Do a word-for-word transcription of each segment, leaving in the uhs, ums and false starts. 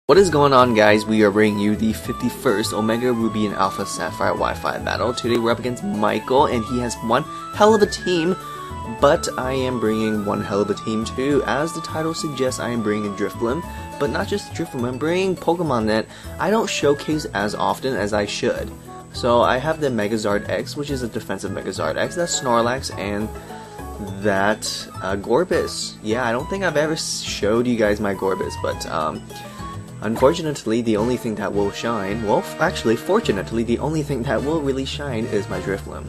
What is going on, guys? We are bringing you the fifty-first Omega Ruby and Alpha Sapphire Wi-Fi battle. Today we're up against Michael, and he has one hell of a team, but I am bringing one hell of a team too. As the title suggests, I am bringing Drifblim, but not just Drifblim, I'm bringing Pokemon that I don't showcase as often as I should. So I have the Megazard X, which is a defensive Megazard X, that's Snorlax, and that uh, Gorbis. Yeah, I don't think I've ever showed you guys my Gorbis, but um... unfortunately, the only thing that will shine, well, actually, fortunately, the only thing that will really shine is my Drifblim.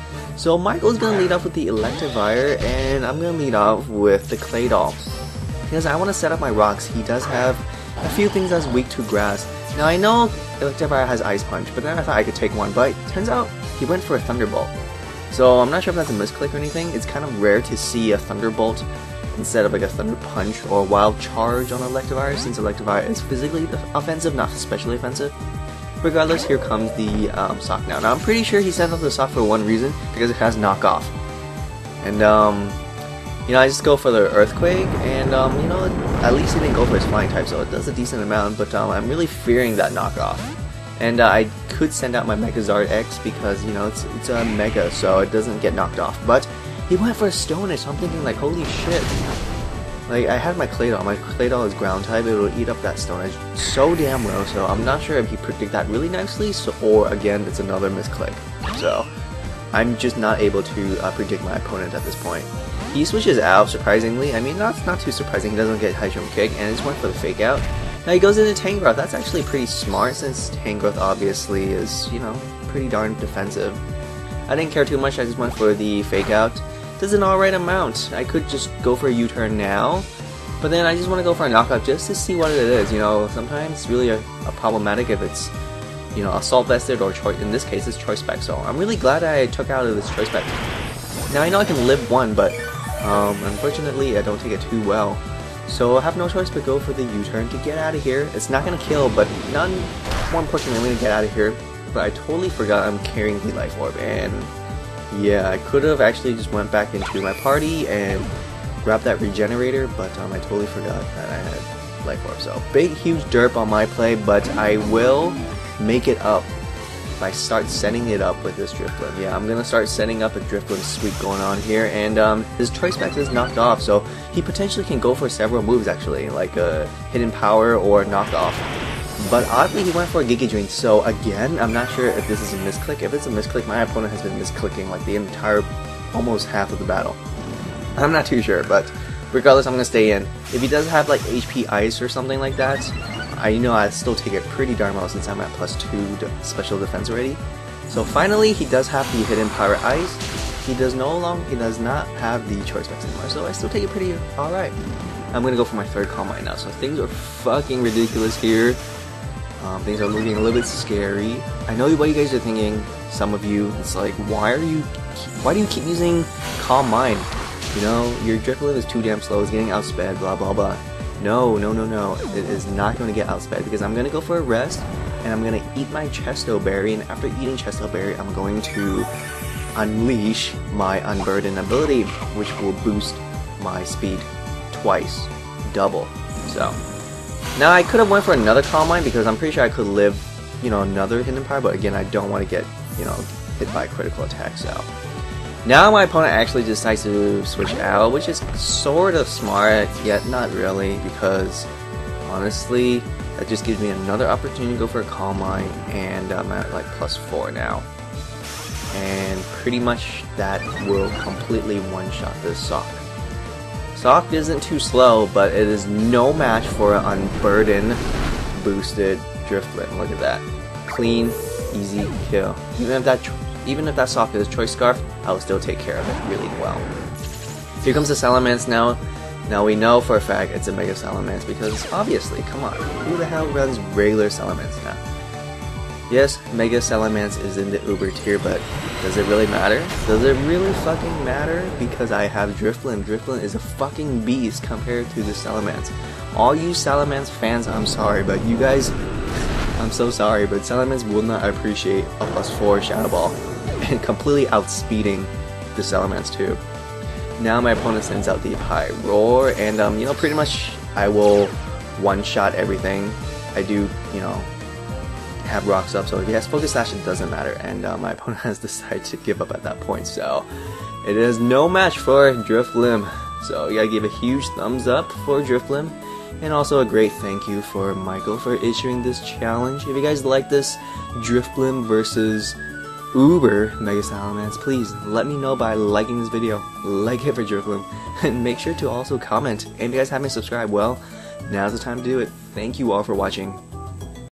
So Michael's gonna lead off with the Electivire, and I'm gonna lead off with the Claydol. Because I want to set up my rocks. He does have a few things that's weak to grass. Now, I know Electivire has Ice Punch, but then I thought I could take one, but turns out he went for a Thunderbolt. So I'm not sure if that's a misclick or anything. It's kind of rare to see a Thunderbolt instead of like a Thunder Punch or Wild Charge on Electivire, since Electivire is physically offensive, not especially offensive. Regardless, here comes the um, Sock now. Now, I'm pretty sure he sent out the Sock for one reason, because it has Knockoff. And, um, you know, I just go for the Earthquake, and, um, you know, at least he didn't go for his Flying type, so it does a decent amount, but um, I'm really fearing that Knockoff. And uh, I could send out my Megazard X, because, you know, it's, it's a Mega, so it doesn't get knocked off. But he went for a Stone Edge, so I'm thinking like, holy shit. Like, I had my Claydol, my Claydol is ground type, it will eat up that Stone Edge so damn well, so I'm not sure if he predicted that really nicely, so, or again, it's another misclick. So, I'm just not able to uh, predict my opponent at this point. He switches out, surprisingly. I mean, not, not too surprising, he doesn't get High Jump Kick, and it's went for the Fake Out. Now he goes into Tangrowth. That's actually pretty smart, since Tangrowth obviously is, you know, pretty darn defensive. I didn't care too much, I just went for the Fake Out. Does an alright amount. I could just go for a U-turn now, but then I just want to go for a knockout just to see what it is. You know, sometimes it's really a, a problematic if it's, you know, Assault Vested or choice. In this case, it's Choice Spec. So I'm really glad I took out of this Choice Spec. Now I know I can live one, but um, unfortunately I don't take it too well. So I have no choice but go for the U-turn to get out of here. It's not gonna kill, but none more importantly, I'm gonna get out of here. But I totally forgot I'm carrying the Life Orb, and yeah, I could have actually just went back into my party and grabbed that Regenerator, but um, I totally forgot that I had Life Orb. So, big, huge derp on my play, but I will make it up if I start setting it up with this Drifblim. Yeah, I'm going to start setting up a Drifblim sweep going on here, and um, his Choice Spec is knocked off, so he potentially can go for several moves, actually, like a Hidden Power or Knock Off. But oddly, he went for a Giga Drain, so again, I'm not sure if this is a misclick. If it's a misclick, my opponent has been misclicking like the entire, almost half of the battle. I'm not too sure, but regardless, I'm going to stay in. If he does have like H P Ice or something like that, I know I still take it pretty darn well since I'm at plus two de special defense already. So finally, he does have the Hidden Power Ice. He does no longer, he does not have the Choice Specs anymore, so I still take it pretty alright. I'm going to go for my third Calm Mind now, so things are fucking ridiculous here. Um, things are looking a little bit scary. I know what you guys are thinking, some of you, it's like, why are you, why do you keep using Calm Mind? You know, your Drifblim is too damn slow, it's getting outsped, blah blah blah. No, no, no, no, it is not going to get outsped, because I'm going to go for a rest, and I'm going to eat my Chesto Berry, and after eating Chesto Berry, I'm going to unleash my Unburden ability, which will boost my speed twice, double, so. Now, I could have went for another Calm Mind, because I'm pretty sure I could live, you know, another Hidden Power, but again, I don't want to get, you know, hit by a critical attack, so. Now my opponent actually decides to switch out, which is sort of smart, yet not really, because, honestly, that just gives me another opportunity to go for a Calm Mind, and I'm at, like, plus four now. And pretty much that will completely one-shot this Sock. Sock isn't too slow, but it is no match for an Unburden boosted Drifblim. Look at that. Clean, easy kill. Even if that even if that Sock is Choice Scarf, I'll still take care of it really well. Here comes the Salamence now. Now we know for a fact it's a Mega Salamence, because obviously, come on, who the hell runs regular Salamence now? Yes, Mega Salamence is in the Uber tier, but does it really matter? Does it really fucking matter? Because I have Drifblim. Drifblim is a fucking beast compared to the Salamence. All you Salamence fans, I'm sorry, but you guys, I'm so sorry, but Salamence will not appreciate a plus four Shadow Ball and completely outspeeding the Salamence too. Now my opponent sends out the High Roar, and um, you know, pretty much I will one-shot everything. I do, you know, have rocks up, so if he has Focus Sash, it doesn't matter, and uh, my opponent has decided to give up at that point, so it is no match for Drifblim. So you gotta give a huge thumbs up for Drifblim, and also a great thank you for Michael for issuing this challenge. If you guys like this Drifblim versus Uber Mega Salamence, please let me know by liking this video, like it for Drifblim, and make sure to also comment. And if you guys haven't subscribed, well, now's the time to do it. Thank you all for watching.